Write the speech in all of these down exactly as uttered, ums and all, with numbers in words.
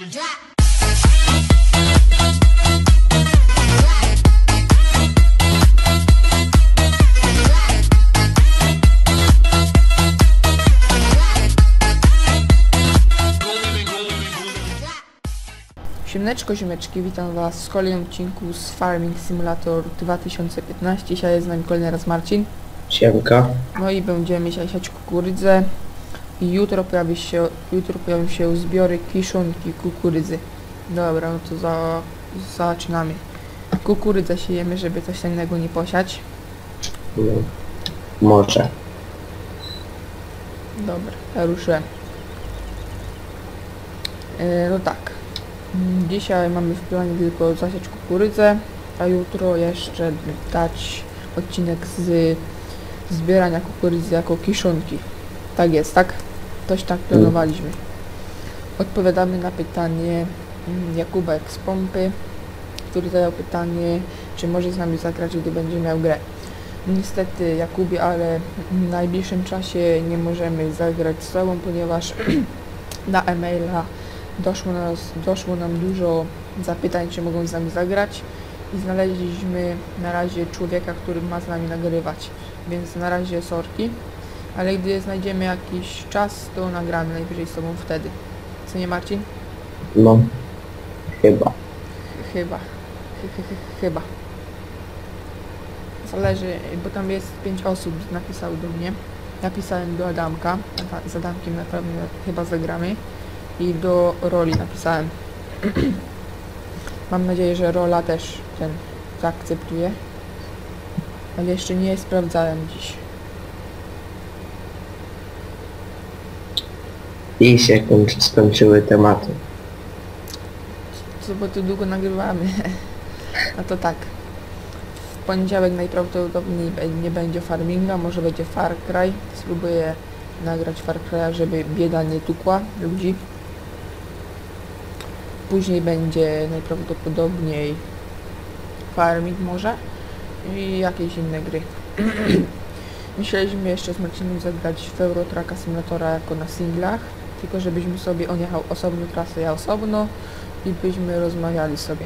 Siemneczko, ziomeczki, witam was w kolejnym odcinku z Farming Simulator dwa tysiące piętnaście. Dzisiaj jest z nami kolejny raz Marcin. Siemka. No i będziemy siać kukurydzę i jutro pojawi się, jutro pojawią się zbiory kiszonki kukurydzy. Dobra, no to za, zaczynamy. Kukurydzę siejemy, żeby coś innego nie posiać. No, może. Dobra, ja ruszę. E, no tak. Dzisiaj mamy w planie tylko zasiać kukurydzę, a jutro jeszcze dać odcinek z zbierania kukurydzy jako kiszonki. Tak jest, tak? Coś tak planowaliśmy. Odpowiadamy na pytanie Jakuba z Pompy, który zadał pytanie, czy może z nami zagrać, gdy będzie miał grę. Niestety, Jakubie, ale w najbliższym czasie nie możemy zagrać z tobą, ponieważ na e-maila Doszło, nas, doszło nam dużo zapytań, czy mogą z nami zagrać i znaleźliśmy na razie człowieka, który ma z nami nagrywać, więc na razie sorki, ale gdy znajdziemy jakiś czas, to nagramy najwyżej z tobą wtedy. Co nie, Marcin? No, chyba. Chyba. Chy, chy, chy, chyba. Zależy, bo tam jest pięć osób napisało do mnie. Napisałem do Adamka, z Adamkiem na pewno chyba zagramy. I do Roli napisałem. Mam nadzieję, że Rola też ten zaakceptuje. Ale jeszcze nie sprawdzałem dziś. I się kończy, skończyły tematy. Co, bo tu długo nagrywamy. No to tak. W poniedziałek najprawdopodobniej nie będzie farminga, może będzie Far Cry. Spróbuję nagrać Far Cry'a, żeby bieda nie tukła ludzi. Później będzie najprawdopodobniej Farming może i jakieś inne gry. Myśleliśmy jeszcze z Marcinem zagrać w Euro Trucka Simulatora jako na singlach, tylko żebyśmy sobie on jechał osobno trasę, ja osobno i byśmy rozmawiali sobie.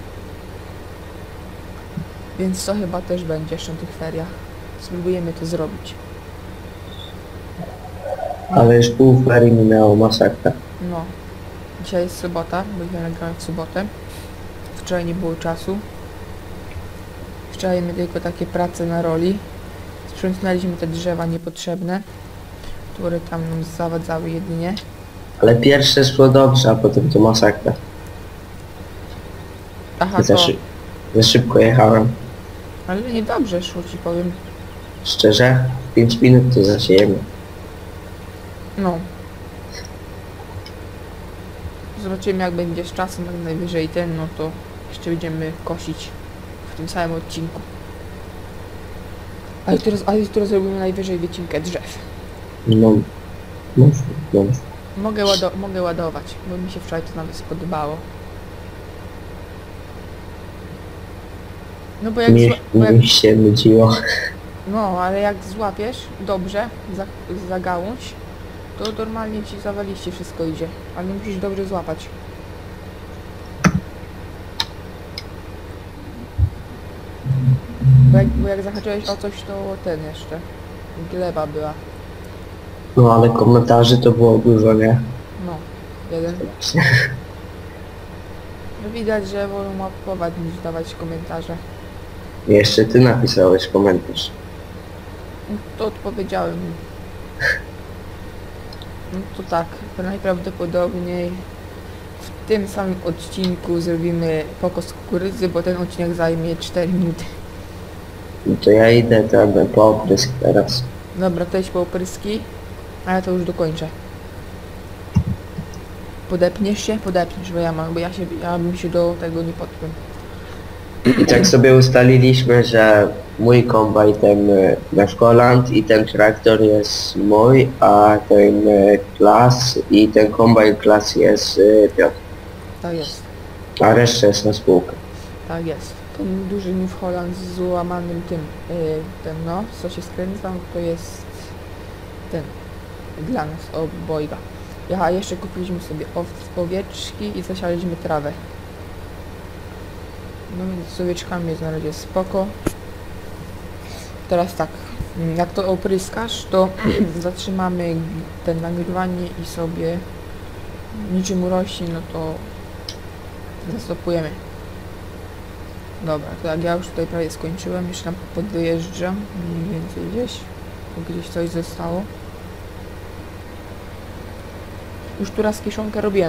Więc to chyba też będzie jeszcze na tych feriach. Spróbujemy to zrobić. Ale już pół ferii minęło, masakra. No. Dzisiaj jest sobota, bo ja nagrałem w sobotę. Wczoraj nie było czasu. Wczoraj mieliśmy tylko takie prace na Roli. Sprzątnęliśmy te drzewa niepotrzebne, które tam nam zawadzały jedynie. Ale pierwsze szło dobrze, a potem to masakra. Aha, Za, to... szy za szybko jechałem. Ale niedobrze szło, ci powiem. Szczerze, pięć minut to zasiejemy. No. Zobaczymy, jak będzie z czasem, jak najwyżej ten, no to jeszcze będziemy kosić w tym samym odcinku. Ale jutro, ale jutro zrobimy najwyżej wycinkę drzew. No, mów, mów. Mogę, łado mogę ładować, bo mi się wczoraj to nawet spodobało. No bo jak, Mi, bo jak mi się nudziło. no, ale jak złapiesz dobrze za, za gałąź, to normalnie ci zawaliście wszystko idzie, ale musisz dobrze złapać. Bo jak, bo jak zahaczyłeś o coś, to ten jeszcze gleba była. No ale komentarzy to było dużo, nie? No, jeden. No widać, że wolą łapować niż dawać komentarze. Jeszcze ty napisałeś komentarz. No, to odpowiedziałem. No to tak, to najprawdopodobniej w tym samym odcinku zrobimy pokos kukurydzy, bo ten odcinek zajmie cztery minuty. No to ja idę tam po oprysk teraz. Dobra, to jest po opryski, a ja to już dokończę. Podepniesz się? Podepniesz, bo ja mam, bo ja się, ja bym się do tego nie podpiął. I tak sobie ustaliliśmy, że mój kombajn ten y, nasz Holland i ten traktor jest mój, a ten y, klas i ten kombajn klas jest y, Piotr. Tak jest, A reszta jest na spółkę. tak jest. Ten duży New Holland z złamanym tym, yy, ten no, co się skręca, to jest ten, dla nas, obojga. Aha, jeszcze kupiliśmy sobie ow owieczki i zasialiśmy trawę. No więc z owieczkami jest na razie spoko. Teraz tak, jak to opryskasz, to zatrzymamy ten nagrywanie i sobie niczym urośnie, no to zastopujemy. Dobra, to jak ja już tutaj prawie skończyłem, jeszcze tam podwyjeżdżam, mniej więcej gdzieś, bo gdzieś coś zostało. Już tu raz kiszonkę robiłem.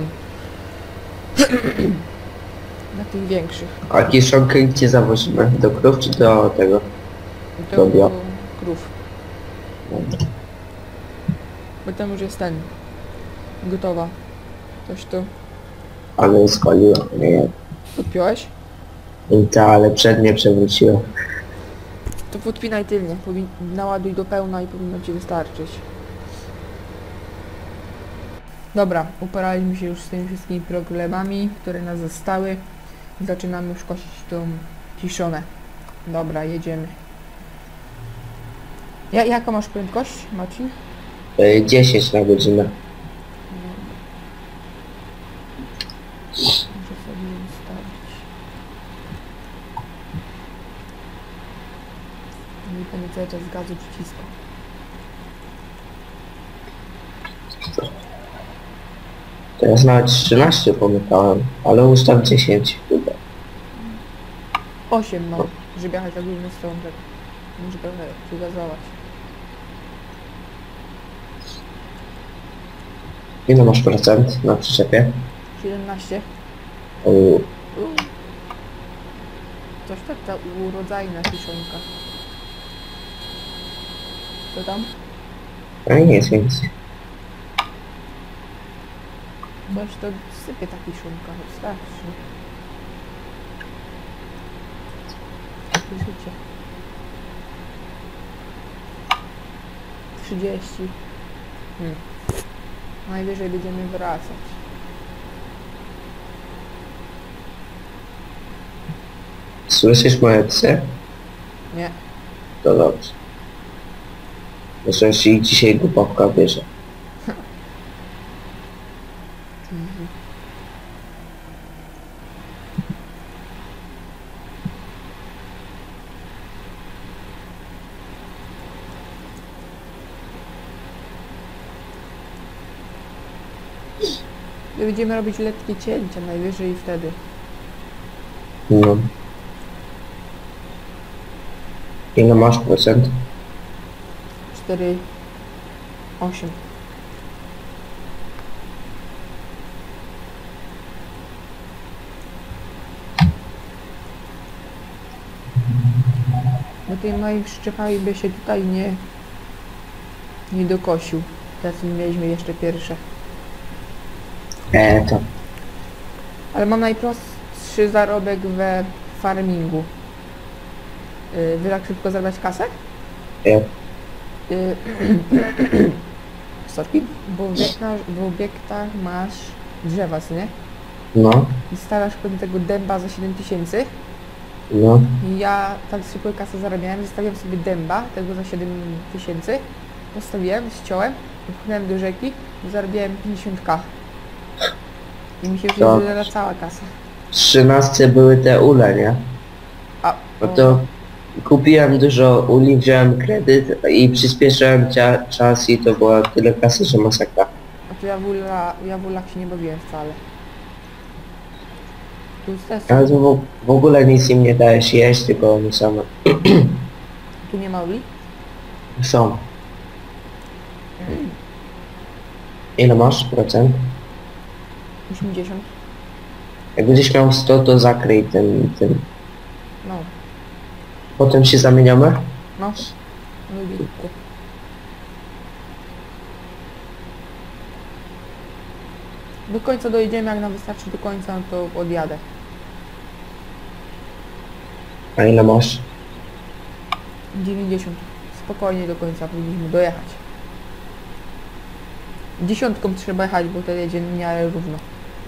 Na tych większych. A kiszonkę gdzie zawozimy? Do krów czy do tego? Do Dobra. krów. Bo tam już jest ten. Gotowa. Coś tu. Ale skoliła, nie. Podpiąłeś? I ta, ale przednie przewróciła. To podpinaj tylnie. Powin naładuj do pełna i powinno ci wystarczyć. Dobra, uporaliśmy się już z tymi wszystkimi problemami, które nas zostały. Zaczynamy już kosić tą kiszonę. Dobra, jedziemy. Ja, jaką masz prędkość, Marcin? Y, dziesięć na godzinę. Muszę sobie ustawić. Nie będę cały czas gazu przyciskał. Teraz nawet trzynaście pomykałem, ale ustaw dziesięć chyba. osiem no, żeby jechać ogólnie z tą tak. Muszę trochę przygazować. Ile masz procent na przyczepie? siedemnaście. U, Uuu. Coś tak ta urodzajna kiszonka. Co tam? a nie jest nic. Coś to sypie ta kiszonka, wystarczy. Życie. trzydzieści. Hmm. Najwyżej będziemy wracać. Słyszysz moje psy? Nie. To dobrze. Zresztą się dzisiaj głupawka bierze. Mhm. Będziemy robić lekkie cięcia najwyżej wtedy. No. Ile masz procent? cztery, osiem. Bo tej mojej szczepami by się tutaj nie nie dokosił. Teraz mieliśmy jeszcze pierwsze. E, to. Ale mam najprostszy zarobek we farmingu. Yy, wiesz jak szybko zarabiać kasę? E, Yy, sorki, bo w obiektach, w obiektach masz drzewa, co nie? no, I stawiasz pewnie tego dęba za siedem tysięcy. no. I ja tak szybko kasę zarabiałem, zostawiłem sobie dęba, tego za siedem tysięcy. Postawiłem, ściąłem, wypchnąłem do rzeki i zarabiałem pięćdziesiąt tysięcy. I mi się już To- nie cała kasa. W trzynastce były te ule, nie? A, No to kupiłem dużo uli, wziąłem kredyt i przyspieszyłem cia- czas i to było tyle kasy, że masakra. A to ja w, ula, ja w ulach się nie bawiłem wcale. Tu też, Ale to w, w ogóle nic im nie dajesz jeść, tylko one same tu nie ma uli? są. Ile masz procent? osiemdziesiąt. Jak będziesz miał sto, to zakryj ten, ten. No, Potem się zamieniamy? no. No i bitku. Do końca dojedziemy, jak nam wystarczy do końca, no to odjadę. A ile masz? dziewięćdziesiąt. Spokojnie do końca powinniśmy dojechać. Dziesiątką trzeba jechać, bo wtedy jedzie w miarę równo.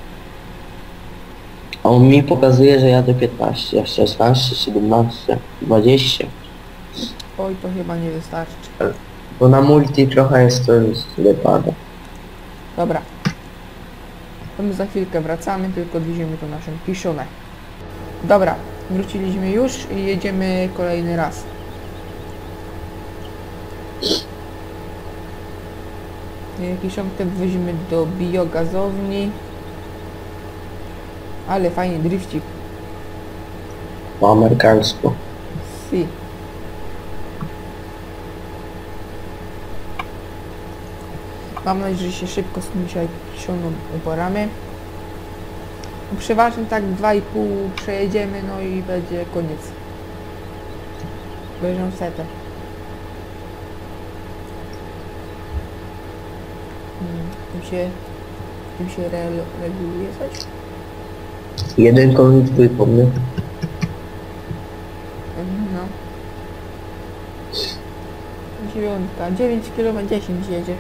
A on mi pokazuje, że jadę piętnaście, szesnaście, siedemnaście, dwadzieścia. Oj, to chyba nie wystarczy. Bo na multi trochę jest to wypada. Dobra, To my za chwilkę wracamy, tylko odwiedzimy tą naszą kiszonę. Dobra, wróciliśmy już i jedziemy kolejny raz. Kiszonkę wwozimy do biogazowni. Ale fajny drifcik. Po amerykańsku. Si. Mam nadzieję, że się szybko z tym dzisiaj kiszoną uporamy. Przeważnie tak dwa i pół przejedziemy, no i będzie koniec. Bierzemy setę. Hmm, tym się, tym się re reguluje coś? Jedynką i dwójką, nie? No. Dziewiątka, dziewięć kilometrów, dziesięć jedzie.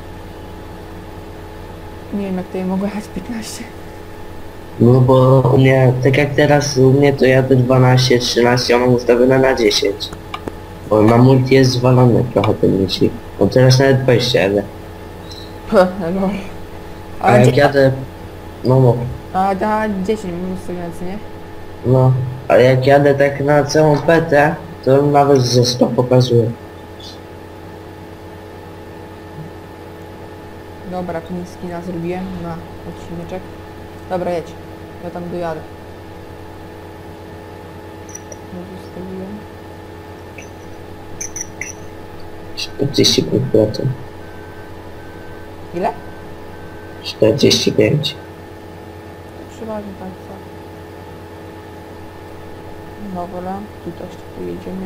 Nie wiem, jak to ja mogę jechać piętnaście. No bo u mnie, tak jak teraz u mnie to jadę dwanaście, trzynaście, a mam ustawione na dziesięć. Bo na multi jest zwalony trochę ten myśli. Bo teraz nawet dwadzieścia jadę. Lol. A A, jak dzie- jadę... No mów. a da dziesięć mam ustawione, nie? No. A jak jadę tak na całą petę, to nawet ze sto pokazuje. Dobra, tu skina zrobiłem na odcineczek. Dobra, jedź. Ja tam dojadę. No, zostawiłem. czterdzieści pięć procent. Ile? czterdzieści pięć. To przeważnie tak, co? Dobra, tu też tu jedziemy.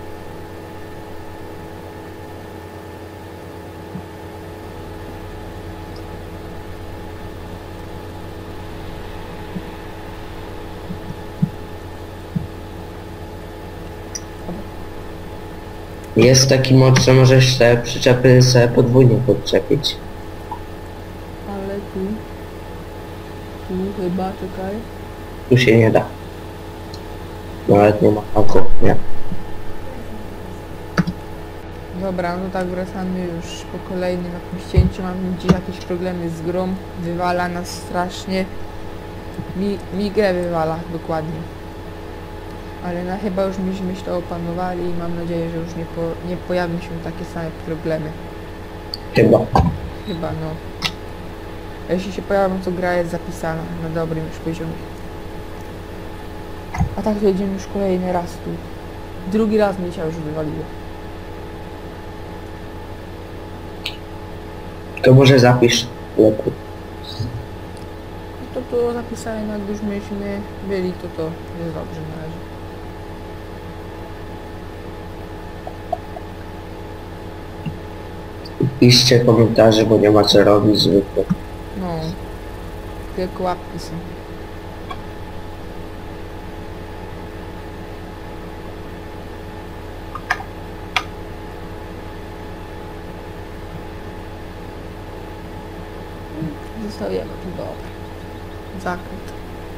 Jest taki mod, że możesz te przyczepy sobie podwójnie podczepić. Ale tu... Tu chyba, czekaj. Tu się nie da. Nawet nie ma haku, nie. Dobra, no tak wracamy już po kolejnym jakimś cięciu. Mamy dziś jakieś problemy z grą. Wywala nas strasznie. Mi, mi grę wywala, dokładnie. Ale no, chyba już myśmy to opanowali i mam nadzieję, że już nie, po, nie pojawią się takie same problemy. Chyba. Chyba, no. Jeśli się pojawią, to gra jest zapisana na dobrym już poziomie. A tak to jedziemy już kolejny raz tu. Drugi raz mnie się już wywaliło. To może zapisz lepiej. To to zapisałem, jak już myśmy byli, to to jest dobrze na razie. Piszcie komentarze, bo nie ma co robić zwykle. No. Tylko łapki są. Zostawiamy tu, dobra. Zakręt.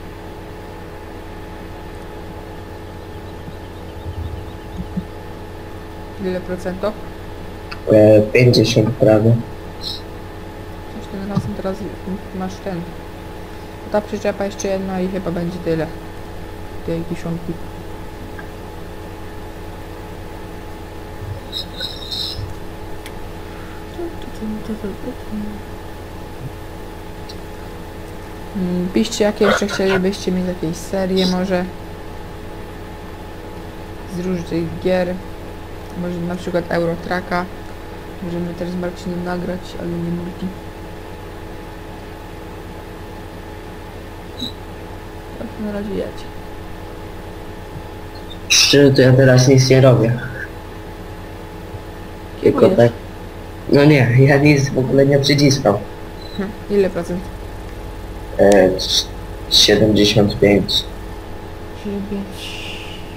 Ile procentów? E, pięćdziesiąt prawie. Coś tym razem teraz masz ten. Ta przyczepa jeszcze jedna i chyba będzie tyle. Tej kiszonki. Mm, Piszcie, jakie jeszcze chcielibyście mieć jakieś serie może z różnych gier. Może na przykład Eurotracka. Możemy też z Marcinem nagrać, ale nie multi. Tak na razie jedź. Szczerze to ja teraz nic nie robię. Tylko Kierujesz? tak. No nie, ja nic w ogóle nie przyciskam. Hm, Ile procent? E, c- siedemdziesiąt pięć. dziewięć.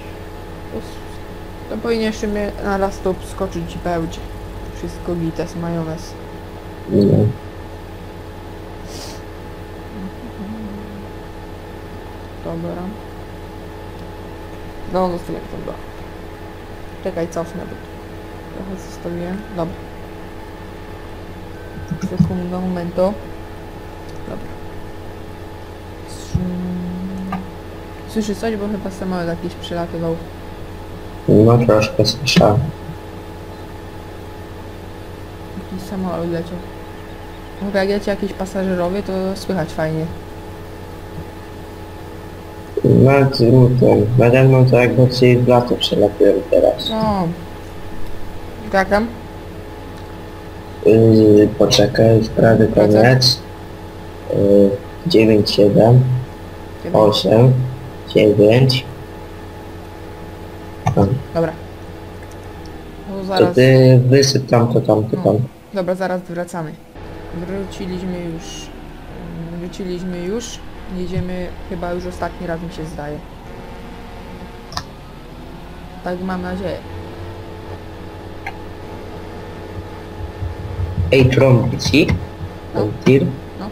To powinien jeszcze mnie na raz to skoczyć i będzie. Wszystko gites, majonez. No. Dobra. No, zostawiam to, dobra. Czekaj, cofnę, bo trochę zostawiłem. Dobra. Sekunda, momento. Dobra. Słyszy coś, bo chyba samolot jakiś przelatywał. No troszkę słyszałem. Jakiś samolot leciał. Mówię, jak leci jakiś pasażerowie, to słychać fajnie. No ten, nade mną to jakby ci w lato przelatują teraz. No. Jak tam? Yy, poczekaj, prawy koniec. Yy, dziewięć, siedem, osiem, dziewięć. Dobra. No To zaraz. ty wysyp tamto, tamto, No. tam. Dobra, zaraz wracamy. Wróciliśmy już. mm, Wróciliśmy już. Jedziemy chyba już ostatni raz, mi się zdaje. Tak mam nadzieję. Ej, trąbici? No. Tir? No.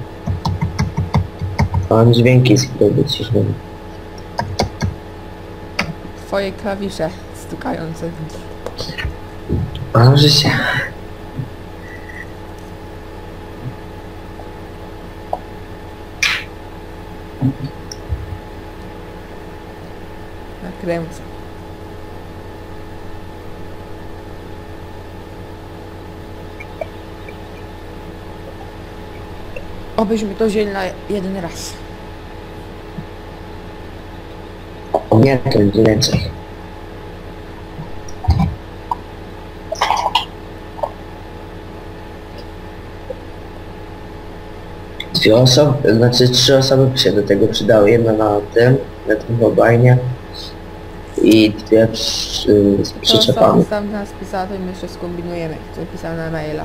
A. Mam dźwięki z chwilą ciszą. Twoje klawisze stukające. A, że się... Nakręcę. Obyśmy to wzięli na jeden raz. Nie, to będzie więcej. Dwie osoby, znaczy trzy osoby by się do tego przydały. Jedna na tym, na tym obajnie i dwie przy, z To przyczepami. co tam nas pisała, to my jeszcze skombinujemy, co pisałem na maila.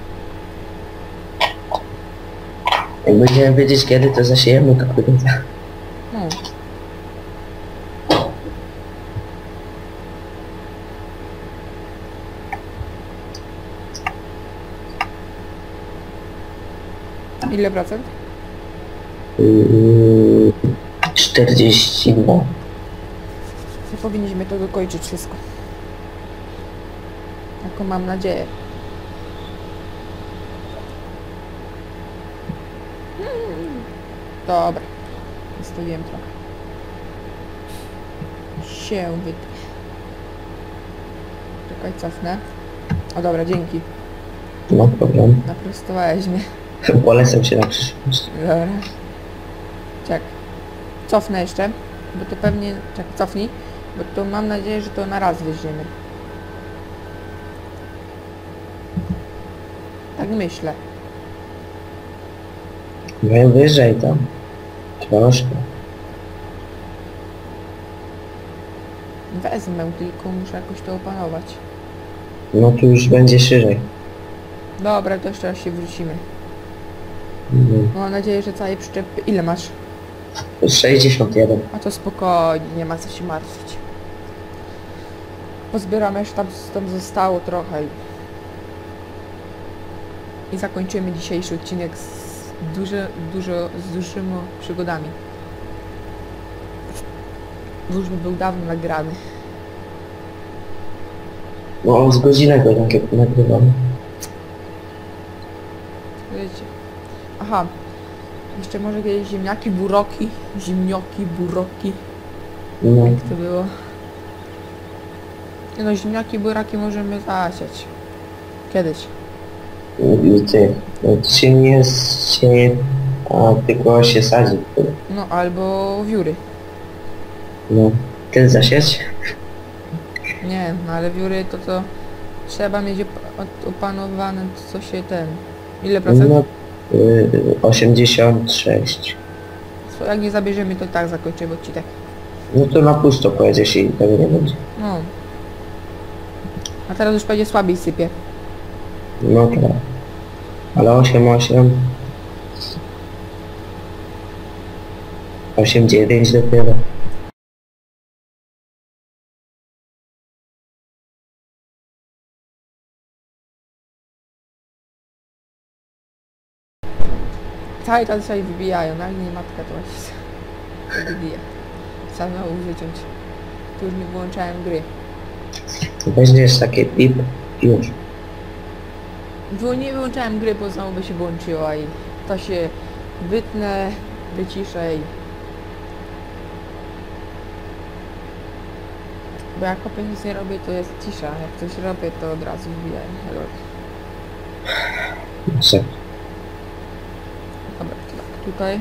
Jak będziemy wiedzieć kiedy, to zasiejemy kukurydzę. No. Ile procent? Yy, czterdzieści dwa. To powinniśmy to dokończyć wszystko. Taką mam nadzieję. Hmm. Dobra. Zostawiłem trochę. Się wytnie. Czekaj, cofnę. O dobra, dzięki. No problem. Naprostowałeś mnie. Polecam się na przyszłość. Dobra. Czek. Cofnę jeszcze, bo to pewnie... Czek, cofnij, bo to mam nadzieję, że to na raz weźmiemy. Tak myślę. No wyżej tam. Troszkę. Wezmę, tylko muszę jakoś to opanować. No tu już będzie szerzej. Dobra, to jeszcze raz się wrócimy. Mhm. Mam nadzieję, że całej przyczepy... Ile masz? sześćdziesiąt jeden. A to spokojnie, nie ma co się martwić. Pozbieramy jeszcze tam, tam zostało trochę i... I zakończymy dzisiejszy odcinek z duże, dużo, z dużymi przygodami. Bo już by był dawno nagrany. No z godzinę go nagry- nagrywam. Wiecie. Aha. Jeszcze może kiedyś ziemniaki, buroki. Ziemnioki, buroki. No. Jak to było? Nie no, ziemniaki, buraki możemy zasiać. Kiedyś. I ty. No, to się nie sieje, a tylko się sadzi. No, albo wióry. No. Ty zasieć? Nie, no ale wióry to to trzeba mieć op- op- opanowane, co się ten... Ile procent? No. Y, osiemdziesiąt sześć. Co, jak nie zabierzemy, to i tak zakończymy odcinek. No to na pusto pojedziesz i tego nie będzie. No. A teraz już będzie słabiej sypie. No tak. Ale osiem osiem. osiem dziewięć dopiero. Cały czas się wybijają, jak nie matka to się wybija. Trzeba znowu wyciąć. Tu już nie wyłączałem gry. Weźmiesz takie pip i już. Bo nie wyłączałem gry, bo znowu by się włączyła i to się wytnę, wyciszę i... Bo jak opie nic nie robię, to jest cisza. Jak coś robię, to od razu wbijam. Se- Dobra, to tak, tutaj.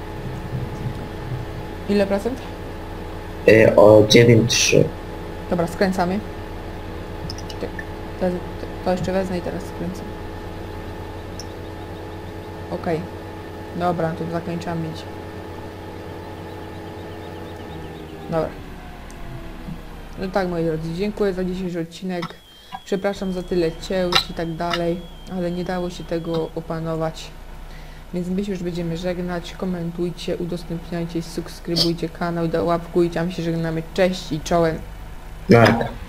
Ile procent? y, o dziewięć trzy. Dobra, skręcamy. Czek, To, to jeszcze wezmę i teraz skręcam. Okej. Dobra, to zakończamy mieć. Dobra. No tak, moi drodzy, dziękuję za dzisiejszy odcinek. Przepraszam za tyle ciełt i tak dalej, ale nie dało się tego opanować. Więc my się już będziemy żegnać. Komentujcie, udostępniajcie, subskrybujcie kanał, łapkujcie, a my się żegnamy. Cześć i czołem. Narka.